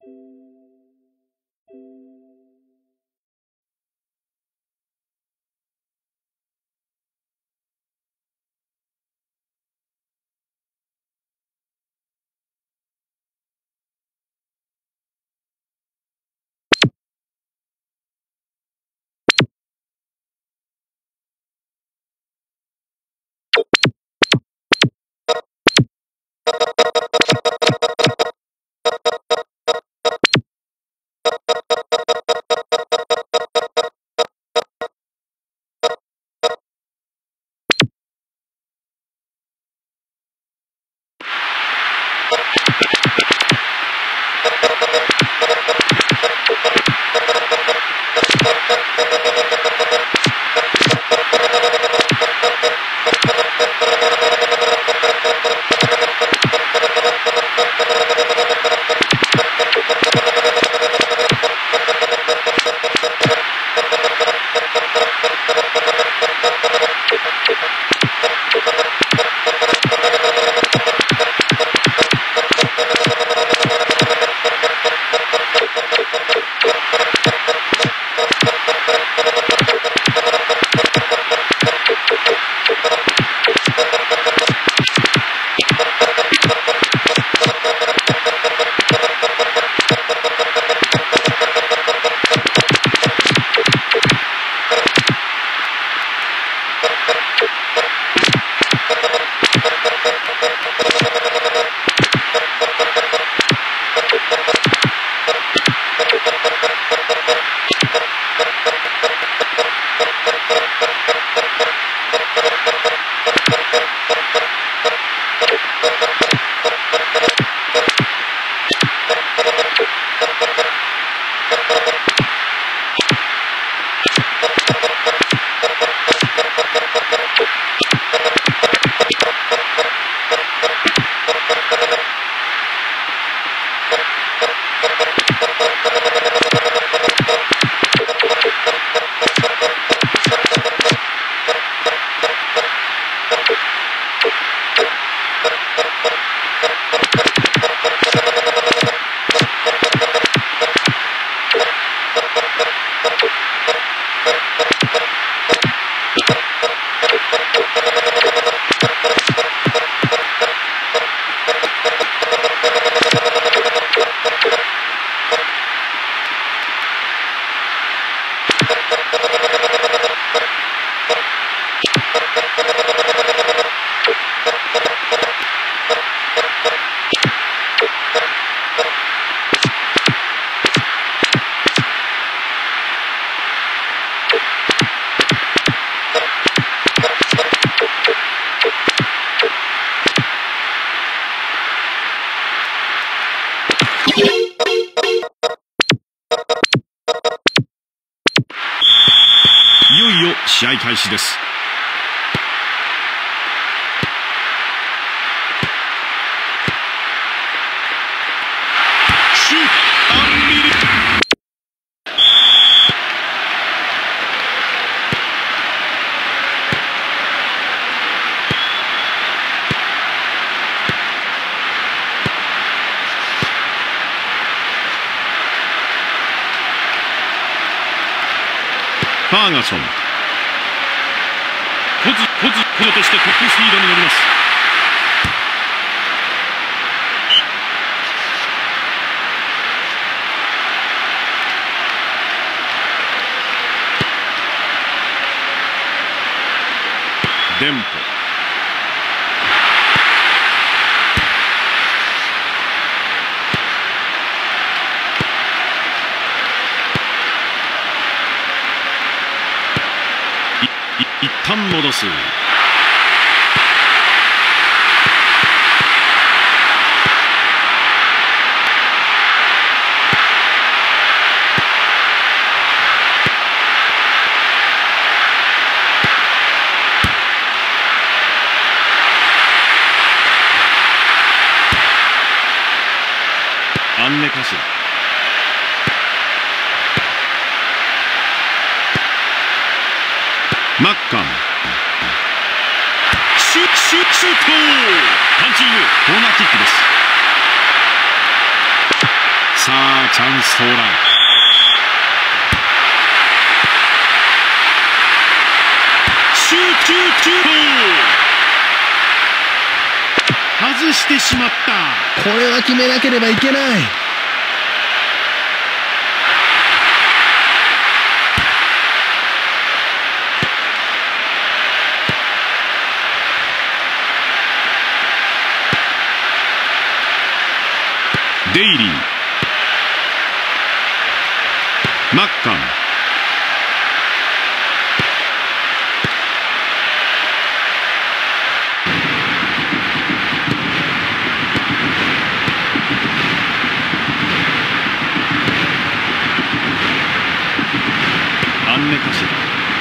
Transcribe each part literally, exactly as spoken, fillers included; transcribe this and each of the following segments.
いよいよ試合開始です。シュートアンビリファーガソン、ポズポズプロとしてトップスピードに乗ります。デンポ、一旦戻す。アンネカシラ、マッカン、シュッシュッシュート、パンチング、コーナーキックです。 さあチャンス到来。シュートシュートシュート、外してしまった。 これは決めなければいけない。 デイリー、マッカン、アンネカシラ、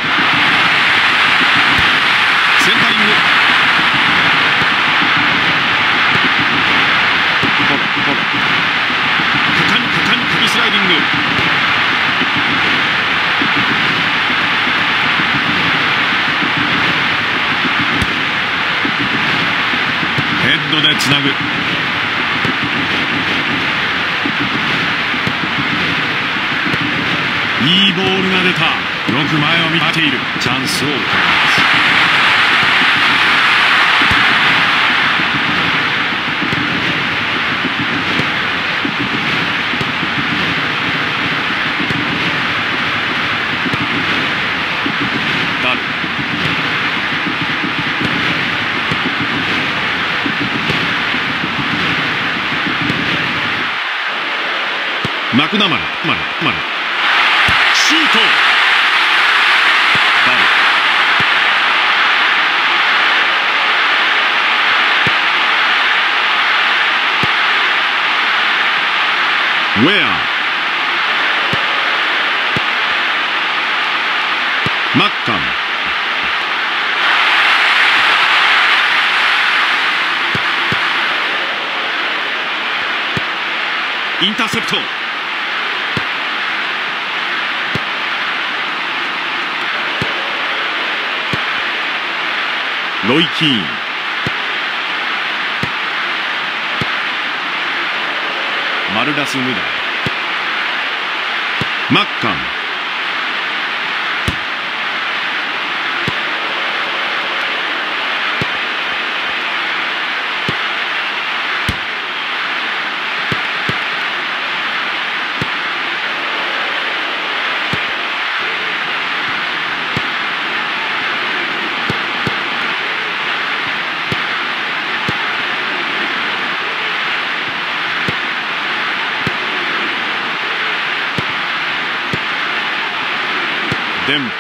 センタリング、ポッポッ、果敢に果敢に首スライディング。ヘッドでつなぐ。いいボールが出た。よく前を見ている。チャンスを迎えます。ダル、マクナマラ、マラ、マラ、シュート。ダル、ウェア、マッカン、インターセプト。ロイ・キーン、マルダス・ムダ、マッカン、デンポ、中へ上げ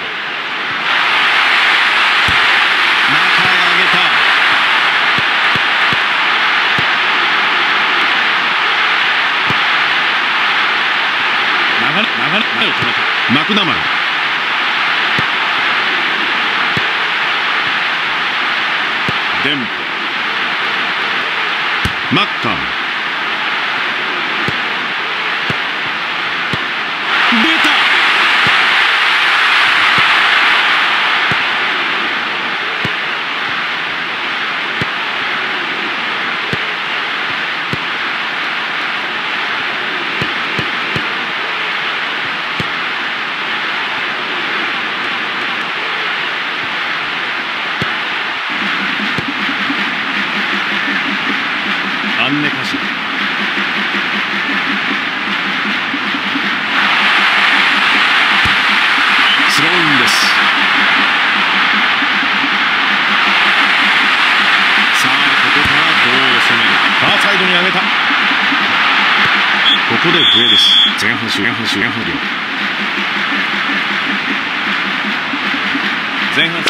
た。流れ流れを止めた。マクナマラ、デンポ、マッカン、出た。アンネカシラ、スローインです。さあここからどう攻める。ファーサイドに上げた。ここで笛です。前半終前半終前半秒。前半、さ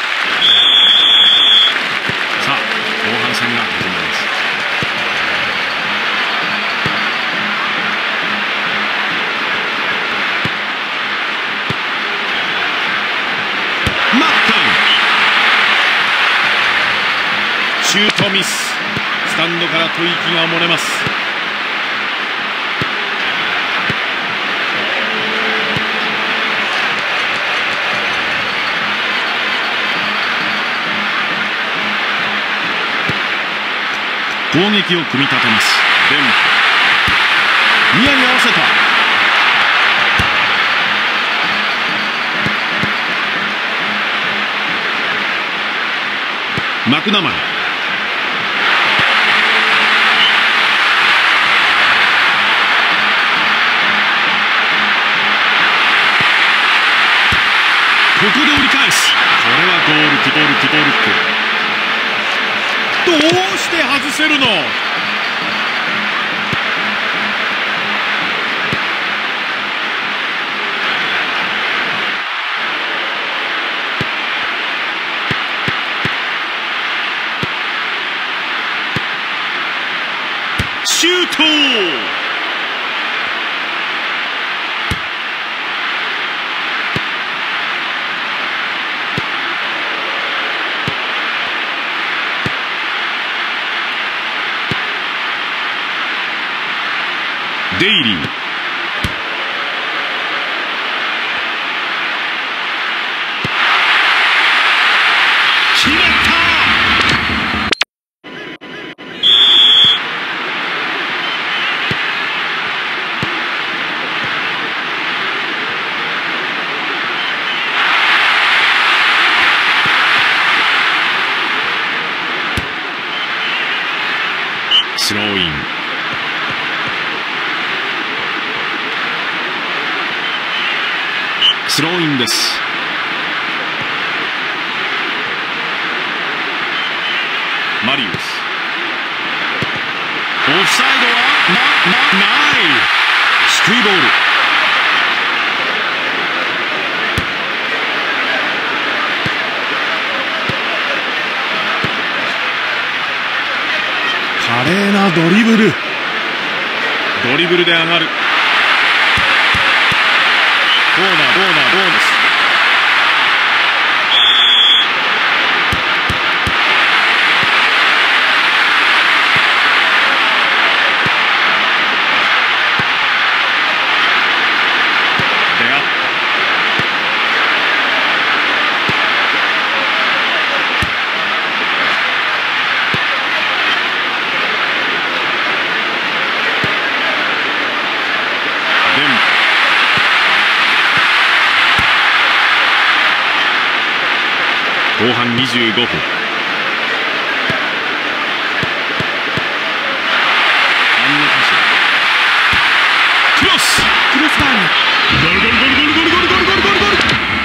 あ後半戦が始まります。シュートミス。スタンドから吐息が漏れます。攻撃を組み立てます。デンポ、 ニアに合わせた。マクナマラ。ここで折り返す。これはゴールキゴールキゴールキ。どうして外せるの。シュート。デイリー。決まった。スローイン。スローインです。マリウス。オフサイドはな、な、ない。低いボール。華麗なドリブル。ドリブルで上がる。コーナー、コーナー、ボーナス。出会った。デンプ。後半にじゅうごふん。クロス。クロスバーにゴルゴルゴルゴルゴルゴルゴルゴルゴルゴルゴル。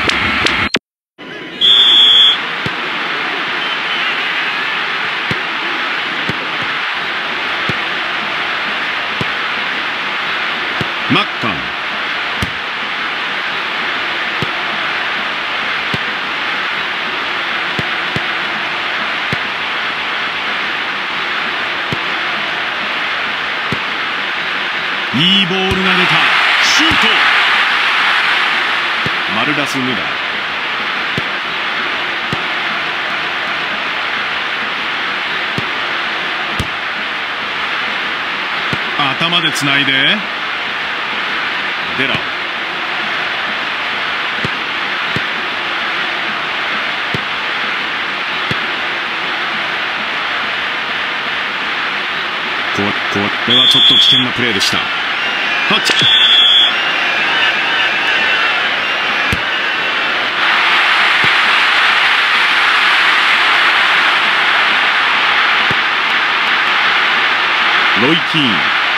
マッカン。いいボールが出た。シュート。マルダス・ムダ。頭でつないで。デラ。これはちょっと危険なプレーでした。タッチ。ロイ・キーン。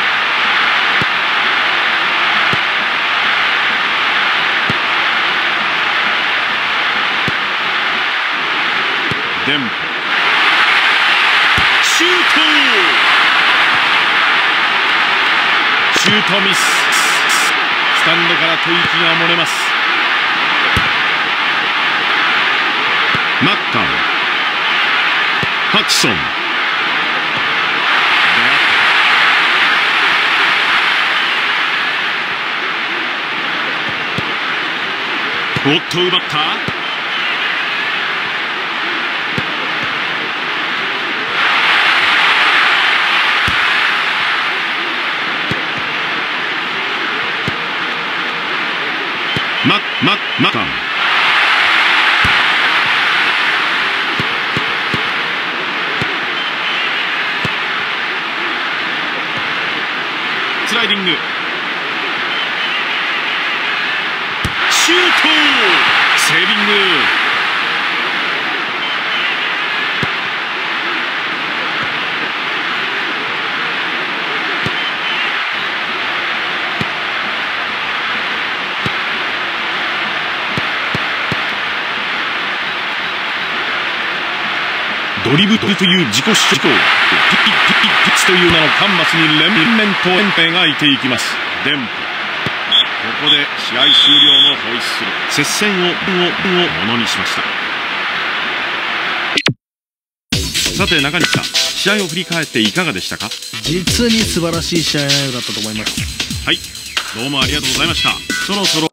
デンプ。シュート。シュートミス。スタンドから吐息が漏れます。マッカン。ハチソン。おっと奪った。マッマッマッカン。スライディング。 シュート、セービング。ドリブルという自己主張、ピッピッピッチという名のカンマスに連綿と連兵がいていきます。電波、ここで試合終了のホイッスル。接戦をものにしました。さて中西さん、試合を振り返っていかがでしたか？ 実に素晴らしい試合内容だったと思います。 はい、どうもありがとうございました。そろそろ